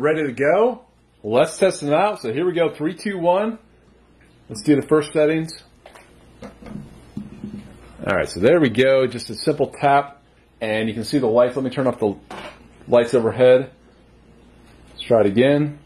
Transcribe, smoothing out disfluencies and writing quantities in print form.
ready to go. Let's test it out. So here we go, 3, 2, 1. Let's do the first settings. All right, so there we go. Just a simple tap, and you can see the lights. Let me turn off the lights overhead. Let's try it again.